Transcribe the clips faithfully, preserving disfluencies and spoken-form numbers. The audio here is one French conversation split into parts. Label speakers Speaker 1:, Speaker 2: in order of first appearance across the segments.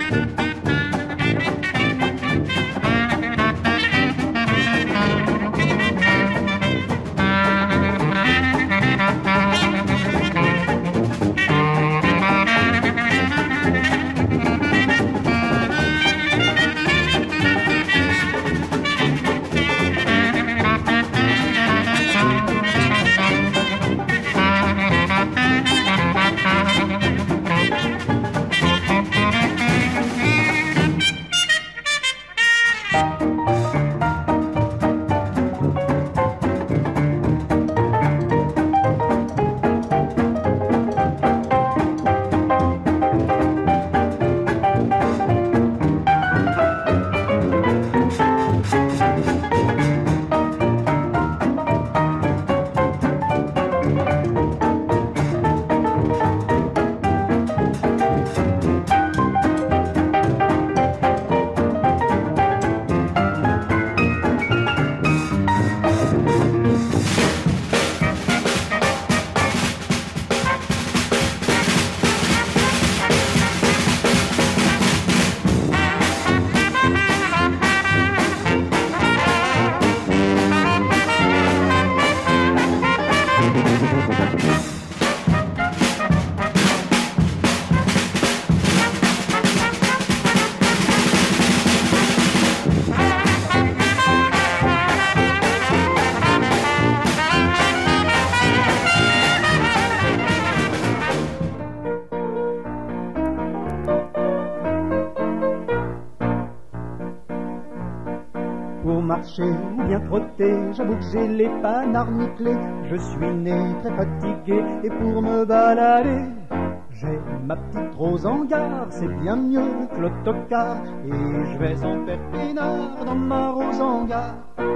Speaker 1: Pour marcher ou bien trotter, j'avoue que j'ai les panards nickelés. Je suis né très fatigué et pour me balader, j'ai ma petite rose en gare, c'est bien mieux que l'autocar. Et je vais en faire peinard dans ma rose en gare.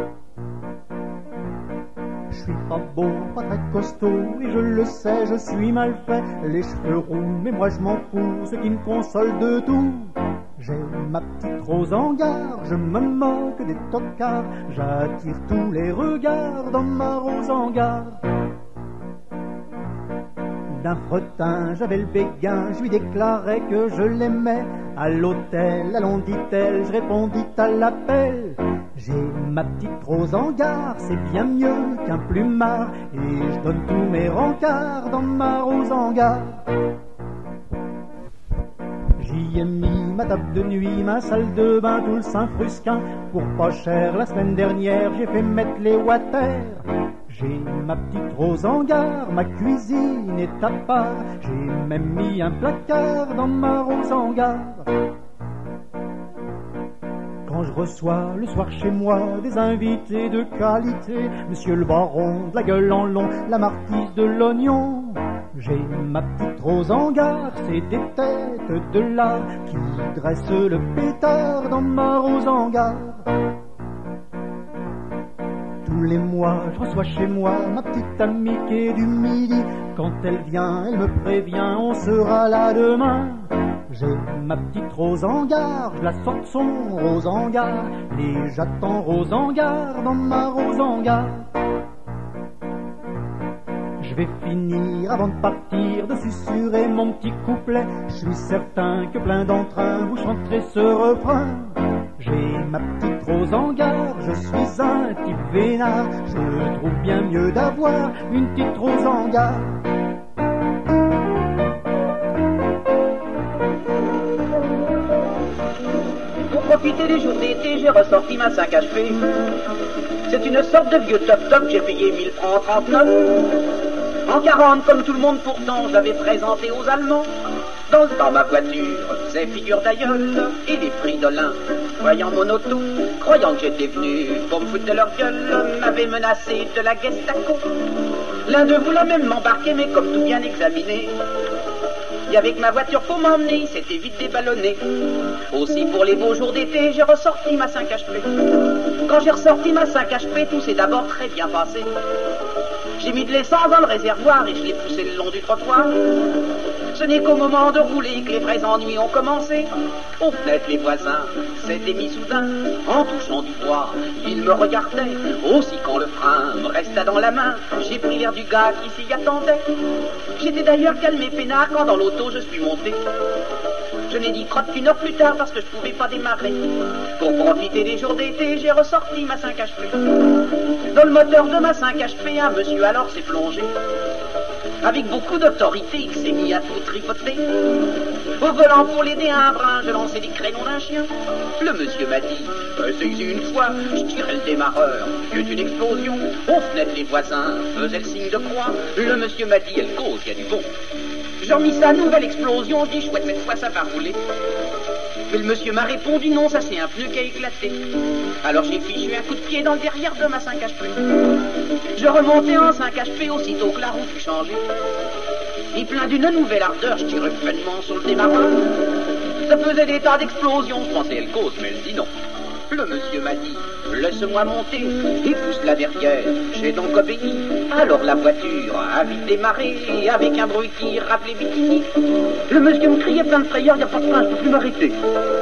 Speaker 1: Je suis pas beau, pas très costaud, et je le sais, je suis mal fait. Les cheveux roux, mais moi je m'en fous, ce qui me console de tout. J'ai ma petite rose en gare, je me moque des tocards, j'attire tous les regards dans ma rose en gare. D'un fretin, j'avais le béguin, je lui déclarais que je l'aimais. À l'hôtel, allons dit-elle, je répondis à l'appel. J'ai ma petite rose en gare, c'est bien mieux qu'un plumard, et je donne tous mes rencarts dans ma rose en gare. J'y ai mis ma table de nuit, ma salle de bain, tout le Saint-Frusquin. Pour pas cher, la semaine dernière, j'ai fait mettre les water. J'ai ma petite rose en gare, ma cuisine est à part. J'ai même mis un placard dans ma rose en gare. Quand je reçois le soir chez moi des invités de qualité, monsieur le baron de la gueule en long, la marquise de l'oignon, j'ai ma petite rose en gare, c'est des têtes de là qui dressent le pétard dans ma rose en gare. Tous les mois, je reçois chez moi ma petite amie qui est du midi. Quand elle vient, elle me prévient, on sera là demain. J'ai ma petite rose en gare, je la sors de son rose en gare, et j'attends rose en gare dans ma rose en gare. Je vais finir avant de partir de susurrer mon petit couplet. Je suis certain que plein d'entrain vous chanterez ce refrain. J'ai ma petite rose en gare, je suis un type vénard. Je trouve bien mieux d'avoir une petite rose en gare.
Speaker 2: Pour profiter des jours d'été, j'ai ressorti ma cinq H P. C'est une sorte de vieux top-top, j'ai payé mille francs en trente-neuf. En quarante, comme tout le monde pourtant, je l'avais présenté aux Allemands. Dans, dans ma voiture, c'est figure d'aïeul et les fridolins, voyant mon auto, croyant que j'étais venu pour me foutre de leur gueule, m'avaient menacé de la Gestapo. L'un d'eux voulait même m'embarquer, mais comme tout bien examiné, et avec ma voiture pour m'emmener, c'était vite déballonné. Aussi pour les beaux jours d'été, j'ai ressorti ma cinq H P. Quand j'ai ressorti ma cinq H P, tout s'est d'abord très bien passé. J'ai mis de l'essence dans le réservoir et je l'ai poussé le long du trottoir. Ce n'est qu'au moment de rouler que les vrais ennuis ont commencé. Aux fenêtres, les voisins s'étaient mis soudain en touchant du doigt. Ils me regardaient. Aussi quand le frein me resta dans la main, j'ai pris l'air du gars qui s'y attendait. J'étais d'ailleurs calmé peinard quand dans l'auto je suis monté. Je n'ai dit crotte qu'une heure plus tard parce que je pouvais pas démarrer. Pour profiter des jours d'été, j'ai ressorti ma cinq H P. Dans le moteur de ma cinq H P, un monsieur alors s'est plongé. Avec beaucoup d'autorité, il s'est mis à tout tripoter. Au volant pour l'aider à un brin, je lançais des crénons d'un chien. Le monsieur m'a dit, essayez une fois, je tirais le démarreur. Il y a eu une explosion, aux fenêtres les voisins faisaient le signe de croix. Le monsieur m'a dit, elle cause, il y a du bon. J'ai remis sa nouvelle explosion, je dis, chouette, cette fois ça va rouler. Mais le monsieur m'a répondu, non, ça c'est un pneu qui a éclaté. Alors j'ai fichu un coup de pied dans le derrière de ma cinq H P. Je remontais en cinq H P aussitôt que la roue fut changée. Et plein d'une nouvelle ardeur, je tirais pleinement sur le démarreur. Ça faisait des tas d'explosions, je pensais elle cause, mais elle dit non. Le monsieur m'a dit, laisse-moi monter, et pousse la derrière. J'ai donc obéi. Alors la voiture a vite démarré, avec un bruit qui rappelait Bikini. Le monsieur me criait plein de frayeur, il n'y a pas de frein, je peux plus m'arrêter.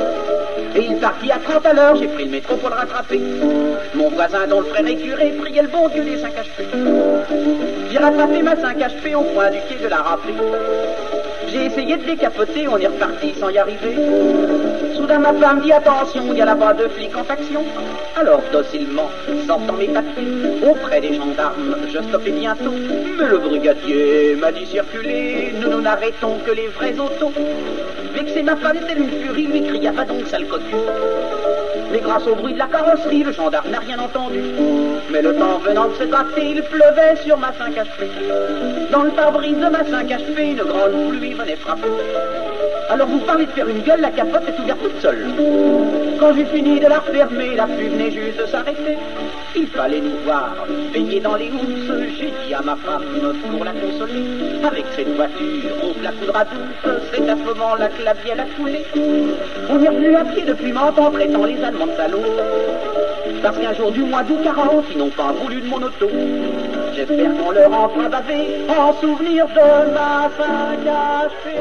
Speaker 2: Et il partit à trente à l'heure, j'ai pris le métro pour le rattraper. Mon voisin dont le frère est curé priait le bon Dieu des cinq H P. J'ai rattrapé ma cinq H P au coin du quai de la Râpée. J'ai essayé de décapoter, on est reparti sans y arriver. Soudain ma femme dit attention, il y a là-bas deux flics en faction. Alors docilement, sortant mes papiers, auprès des gendarmes, je stoppais bientôt. Mais le brigadier m'a dit circuler, nous nous n'arrêtons que les vrais autos. Vexé ma femme telle une furie, lui cria va donc sale cocu. Mais grâce au bruit de la carrosserie, le gendarme n'a rien entendu. Mais le temps venant de se gâter, il pleuvait sur ma cinq H P. Dans le pare-brise de ma cinq H P, une grande pluie venait frapper. Alors vous parlez de faire une gueule, la capote est ouverte toute seule. Quand j'ai fini de la refermer, la pluie venait juste de s'arrêter. Il fallait nous voir, baigner dans les housses. J'ai dit à ma femme, pour la consoler, avec cette voiture, on se la coudra douce. C'est à ce moment-là que la bielle a coulé. On est revenu à pied depuis Mantes en traitant les Allemands de salauds. Parce qu'un jour du mois d'août quarante, ils n'ont pas voulu de mon auto. J'espère qu'on leur en fera baver en souvenir de ma cinq H P.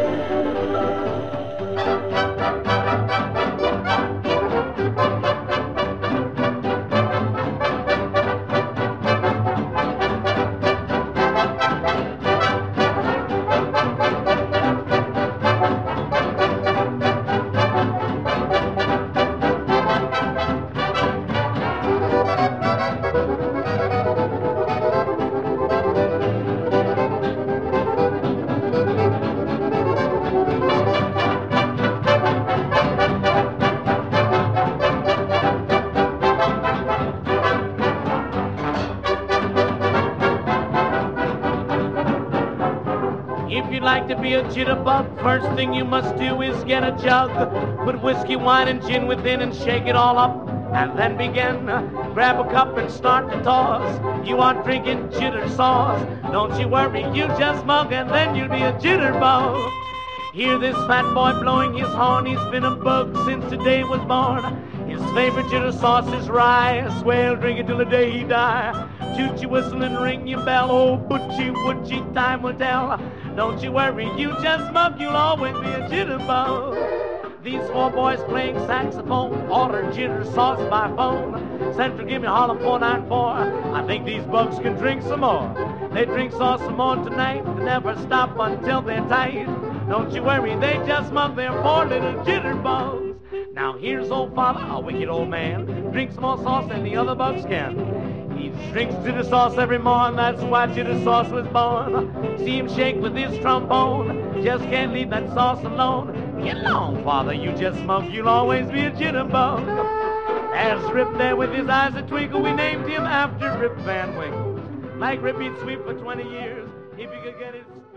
Speaker 3: If you'd like to be a jitterbug, first thing you must do is get a jug. Put whiskey, wine, and gin within and shake it all up. And then begin. Grab a cup and start to toss. You are drinking jitter sauce. Don't you worry, you just mug and then you'll be a jitterbug. Hear this fat boy blowing his horn. He's been a bug since the day was born. His favorite jitter sauce is rye. Swell, drink it till the day he die. Toot your whistle and ring your bell. Oh, butchie, butchie, time will tell. Don't you worry, you just mug, you'll always be a jitterbug. These four boys playing saxophone, order jitter sauce by phone. Central, give me Harlem four nine four. I think these bugs can drink some more. They drink sauce some more tonight. They never stop until they're tight. Don't you worry, they just mug their four little jitterbugs. Now here's old father, a wicked old man, drinks more sauce than the other bugs can. He drinks jitter sauce every morning, that's why jitter sauce was born. See him shake with his trombone, just can't leave that sauce alone. Get along, father, you just mug, you'll always be a jitterbug. There's Rip there with his eyes that twinkle, we named him after Rip Van Winkle. Like Rip, he'd sweep for twenty years, if he could get his...